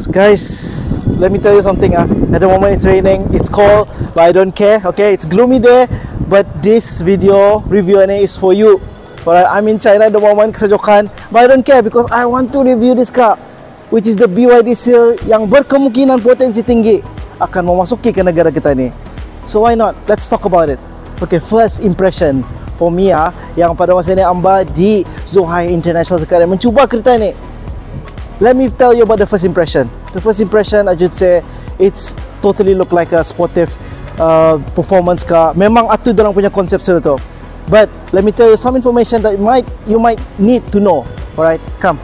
Guys, let me tell you something. At the moment it's raining, it's cold, but I don't care. Okay, it's gloomy day, but this video review ini is for you. Alright, I'm in China at the moment, kesejukan, but I don't care because I want to review this car, which is the BYD Seal yang berkemungkinan potensi tinggi akan memasuki ke negara kita ni. So why not? Let's talk about it. Okay, first impression for me yang pada masa ni amba di Zhuhai International sekarang mencuba kereta ni. Let me tell you about the first impression. The first impression, I should say, it's totally look like a sportive performance car. Memang itu dalam punya konsep sudah tu. But let me tell you some information that you might need to know. Alright, come.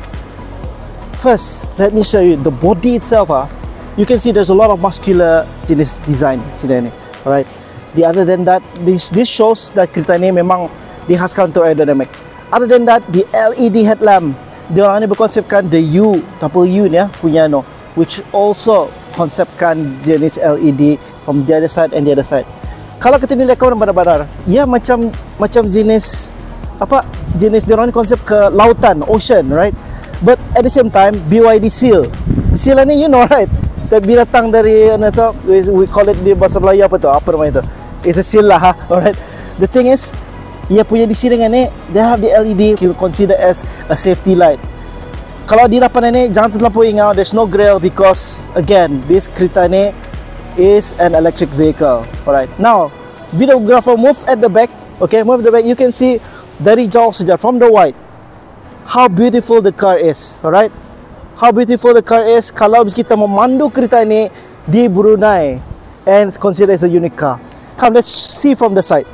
First, let me show you the body itself. You can see there's a lot of muscular jenis design sini ni. Alright. The other than that, this shows that kereta ni memang dihaskan untuk aerodynamic. Other than that, the LED headlamp. Dia orang ni berkonsepkan the double U ni punya no, which also konsepkan jenis LED from the other side and the other side. Kalau kita ni lihat kawan benar-benar, ya macam jenis apa? Jenis dia orang ni konsep ke lautan, ocean, right? But at the same time, BYD Seal. Seal ni you know right? Binatang dari tu, we call it di bahasa Melayu apa tu? Apa namanya tu? It's a seal lah, alright. The thing is, ia punya di sini dengan ni, they have the LED you consider as a safety light. Kalau di depan ni jangan terlampau ingat, there's no grill because again this kereta ni is an electric vehicle. Alright. Now, videographer move at the back. Okay, move at the back. You can see dari jauh saja from the wide how beautiful the car is. Alright. How beautiful the car is kalau kita memandu kereta ni di Brunei and consider as a unique car. Come, let's see from the side.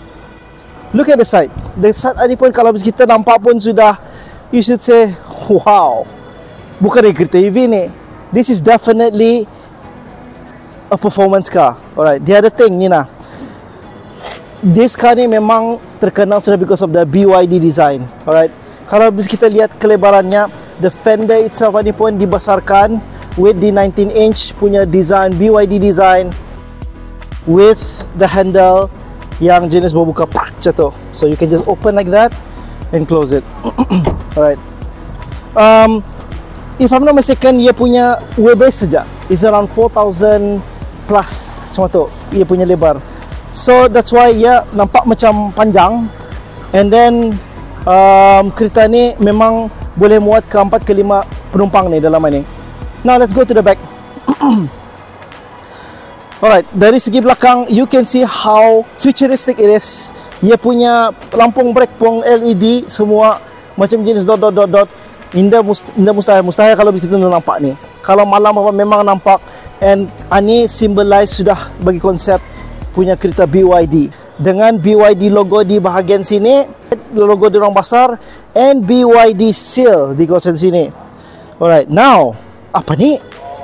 Look at the side. The side ni pun kalau kita nampak pun sudah, you should say, wow. Bukan kereta EV ni. This is definitely a performance car. Alright. The other thing ni nah. This car ni memang terkenal sudah because of the BYD design. Alright. Kalau kita lihat kelebarannya, the fender itself ni pun dibesarkan with the 19-inch punya design, BYD design, with the handle yang jenis berbuka jatuh. So you can just open like that and close it. Alright. If I'm not mistaken, ia punya wheelbase saja is around 4,000 plus macam tu. Ia punya lebar. So that's why ia nampak macam panjang. And then kereta ni memang boleh muat ke 4 ke 5 penumpang ni dalam ni. Now let's go to the back. Alright, dari segi belakang you can see how futuristic it is. Ia punya lampung brake pun LED semua macam jenis dot. Indah mustahil kalau kita nampak ni. Kalau malam memang nampak, and ini symbolize sudah bagi konsep punya kereta BYD dengan BYD logo di bahagian sini, logo dia orang besar, and BYD Seal di kawasan sini. Alright, now apa ni?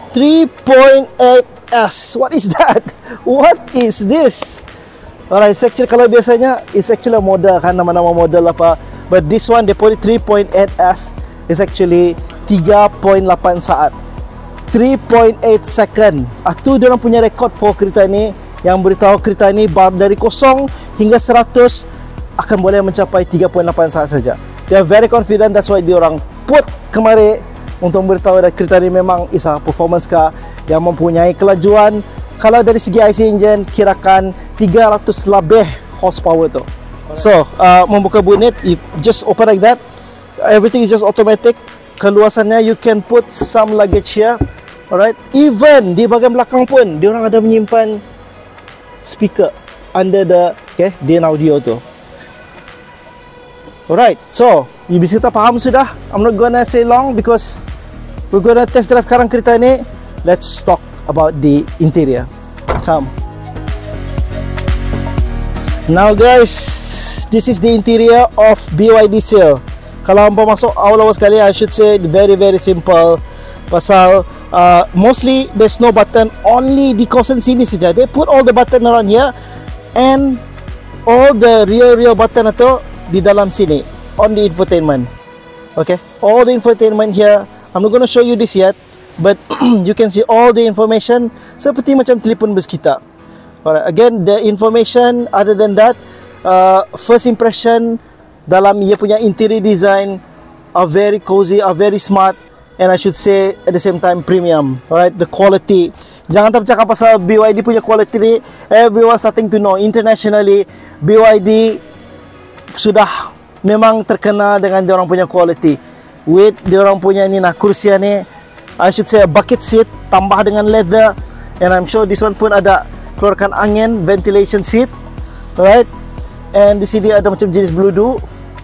3.8S. What is that? What is this? Alright, actually kalau biasanya it's actually a model kan, nama-nama model apa. But this one they put it 3.8S is actually 3.8 saat. 3.8 second. Itu dia orang punya rekod for kereta ni yang beritahu kereta ni dari 0 hingga 100 akan boleh mencapai 3.8 saat saja. They are very confident, that's why dia orang put kemari untuk memberitahu that kereta ni memang is a performance car yang mempunyai kelajuan. Kalau dari segi IC engine kirakan 300 lebih horsepower tu. So, membuka bonnet, you just open like that. Everything is just automatic. Keluasannya you can put some luggage here. Alright. Even di bahagian belakang pun dia orang ada menyimpan speaker under the DN audio tu. Alright. So, you bisa faham sudah. I'm not gonna say long because we're gonna test drive sekarang kereta ni. Let's talk about the interior. Come. Now guys, this is the interior of BYD Seal. Kalau hampa masuk awal-awal sekali, I should say very simple. Pasal mostly there's no button, only di kawasan sini saja. They put all the button around here and all the rear button itu di dalam sini on the infotainment. Okay, all the infotainment here. I'm not going to show you this yet, but you can see all the information seperti macam telefon bus kita. Alright, again the information. Other than that, first impression dalam ia punya interior design are very cozy, are very smart, and I should say at the same time premium. Alright, the quality. Jangan tercakap pasal BYD punya quality ni. Everyone starting to know internationally BYD sudah memang terkenal dengan dia orang punya quality. With dia orang punya ni nah kursi ni, I should say a bucket seat tambah dengan leather, and I'm sure this one pun ada keluarkan angin, ventilation seat. Alright, and di sini ada macam jenis bludu.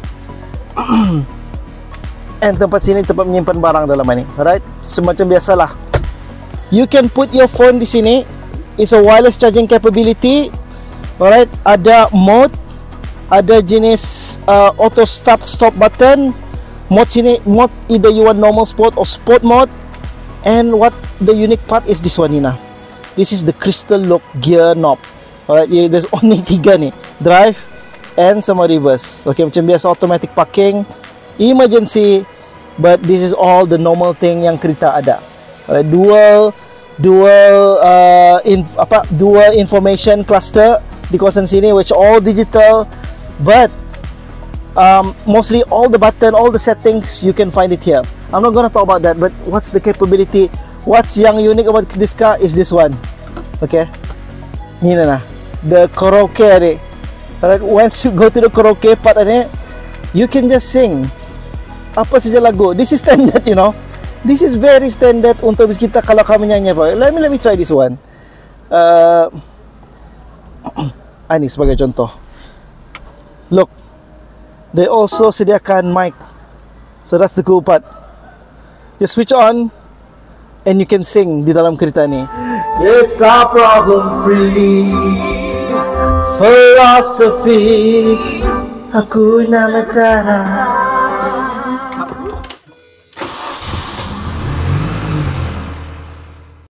And tempat sini tempat menyimpan barang dalam ni. Alright, semacam biasalah. You can put your phone di sini. It's a wireless charging capability. Alright, ada mode, ada jenis auto start stop button. Mode sini, mode either you want normal sport or sport mode. And what the unique part is this one ni nah. This is the crystal lock gear knob. Alright, there's only 3 ni. Drive and sama reverse. Okay, macam biasa automatic parking, emergency, but this is all the normal thing yang kereta ada. Alright, dual information cluster di kawasan sini, which all digital, but mostly all the button, all the settings you can find it here. I'm not gonna talk about that, but what's the capability, what's yang unique about this car is this one. Okay, ni nah, the karaoke ni. Alright, once you go to the karaoke part ni, you can just sing apa saja lagu. This is standard, you know. This is very standard untuk kita kalau kami nyanyi apa. Let me try this one. Ini sebagai contoh. Look, they also sediakan mic. So that's the cool part. Just switch on and you can sing di dalam kereta ni. It's a problem free philosophy. Hakuna Matata.